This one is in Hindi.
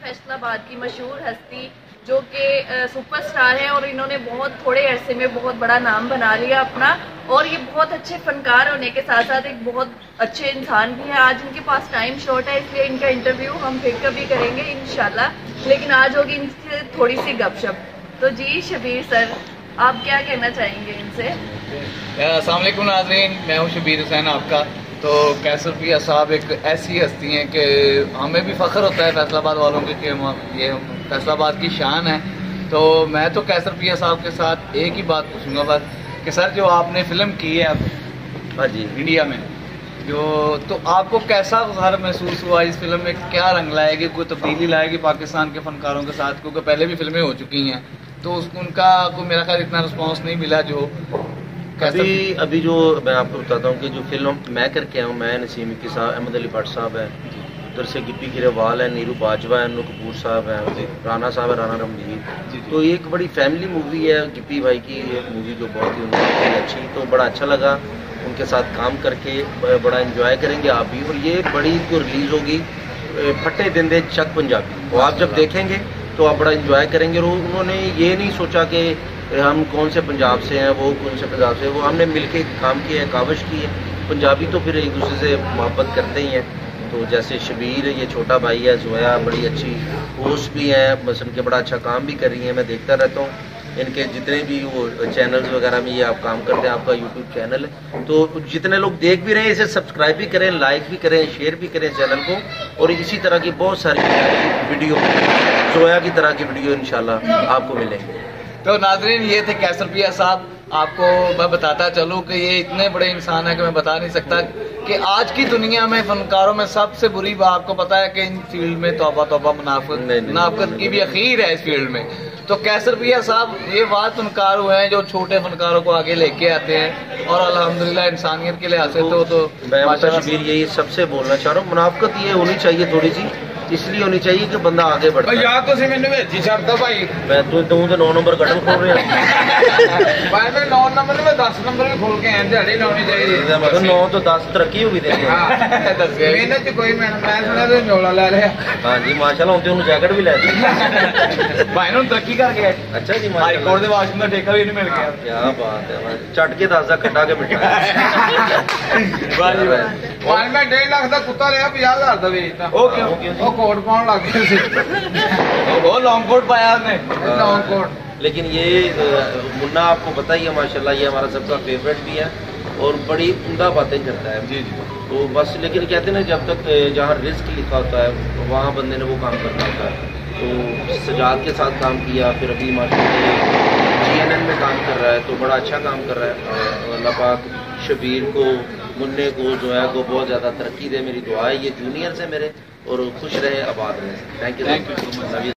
फैसलाबाद की मशहूर हस्ती जो कि सुपरस्टार है और इन्होंने बहुत थोड़े अरसे में बहुत बड़ा नाम बना लिया अपना। और ये बहुत अच्छे फनकार होने के साथ साथ एक बहुत अच्छे इंसान भी है। आज इनके पास टाइम शॉर्ट है इसलिए इनका इंटरव्यू हम फिर कभी करेंगे इंशाल्लाह, लेकिन आज होगी इनसे थोड़ी सी गपशप। तो जी शबीर सर, आप क्या कहना चाहेंगे इनसे? अस्सलाम वालेकुम नाज़रीन, मैं हूँ शबीर हुसैन आपका। तो कैसर पिया साहब एक ऐसी हस्ती हैं कि हमें भी फ़ख्र होता है फैसलाबाद वालों के कि ये फैसलाबाद की शान है। तो मैं तो कैसर पिया साहब के साथ एक ही बात पूछूंगा बस कि सर जो आपने फ़िल्म की है अब हाँ जी इंडिया में जो, तो आपको कैसा सर महसूस हुआ? इस फिल्म में क्या रंग लाएगी, कोई तब्दीली लाएगी पाकिस्तान के फ़नकारों के साथ? क्योंकि पहले भी फिल्में हो चुकी हैं तो उनका को मेरा ख्याल इतना रिस्पॉन्स नहीं मिला जो अभी जो मैं आपको बताता हूँ कि जो फिल्म मैं करके आया हूँ, मैं नसीम इक्की साहब, अहमद अली भट्ट साहब है, उधर से गिप्पी गिरेवाल है, नीरू बाजवा है, अनु कपूर साहब है, राना साहब है, राना रणवीर। तो ये एक बड़ी फैमिली मूवी है गिप्पी भाई की, एक मूवी जो बहुत ही उन्होंने अच्छी, तो बड़ा अच्छा लगा उनके साथ काम करके, बड़ा इंजॉय करेंगे आप भी। और ये बड़ी जो रिलीज़ होगी फटे दिंदे चक पंजाबी, वो आप जब देखेंगे तो आप बड़ा इंजॉय करेंगे। और उन्होंने ये नहीं सोचा कि हम कौन से पंजाब से हैं, वो कौन से पंजाब से, वो हमने मिलके काम किया है, काविश की है। पंजाबी तो फिर एक दूसरे से मोहब्बत करते ही हैं। तो जैसे शबीर ये छोटा भाई है, जोया बड़ी अच्छी होस्ट भी हैं, मसलन के बड़ा अच्छा काम भी कर रही हैं, मैं देखता रहता हूँ इनके जितने भी वो चैनल्स वगैरह में ये आप काम करते हैं, आपका यूट्यूब चैनल है। तो जितने लोग देख भी रहे हैं इसे सब्सक्राइब भी करें, लाइक भी करें, शेयर भी करें चैनल को। और इसी तरह की बहुत सारी वीडियो, जोया की तरह की वीडियो इंशाल्लाह आपको मिलेंगे। तो नाजरीन ये थे कैसर पिया साहब। आपको मैं बताता चलूँ कि ये इतने बड़े इंसान है कि मैं बता नहीं सकता कि आज की दुनिया में फनकारों में सबसे बुरी बात आपको पता है कि इन फील्ड में तौबा तौबा मुनाफिक की भी अखीर है इस फील्ड में। तो कैसर पिया साहब ये बात फनकार हुए हैं जो छोटे फनकारों को आगे लेके आते हैं और अल्हम्दुलिल्लाह इंसानियत के लिहाज से तो मैं शबीर यही सबसे बोलना चाह रहा हूँ, मुनाफिकत ये होनी चाहिए थोड़ी सी, इसलिए होनी चाहिए कि बंदा आगे बढ़ता है। यार तुम मैंने भेजी छड़ता भाई, मैं तो 9 नंबर कटन खोल रहा भाई मैं 9 नंबर में 10 नंबर भी खोल के हैं, दिहाड़ी लानी चाहिए। मतलब 9 तो 10 तरक्की होगी देखो। मैंने तो कोई मैं सुना तो झोला ले लिया। हाँ जी माशाल्लाह, उनसे उन्हें जैकेट भी ले दी भाई ने तरक्की करके। अच्छा जी, हाई कोर्ट के वाशरूम का ठेका भी नहीं मिल गया। क्या बात है, चट के 10 खड्डा के बिठा भाई मैं 1.5 लाख का कुत्ता लिया 50,000 का बेचता। ओके कोट पाउन लग गया, वो लॉन्ग कोट पाया उसने, लॉन्ग कोट। लेकिन ये मुन्ना आपको पता ही है माशाल्लाह, ये हमारा सबका फेवरेट भी है और बड़ी उम्दा बातें करता है। जी जी। तो बस लेकिन कहते हैं ना जब तक जहाँ रिस्क लिखा होता है वहाँ बंदे ने वो काम करना होता है। तो सजाद के साथ काम किया, फिर अभी माशाल्लाह GNN में काम कर रहा है, तो बड़ा अच्छा काम कर रहा है। अल्लाह पाक शबीर को, मुन्ने को, जोया को बहुत ज़्यादा तरक्की दे, मेरी दुआ है। ये जूनियर से मेरे और खुश रहे, आबाद रहे। Thank you so much.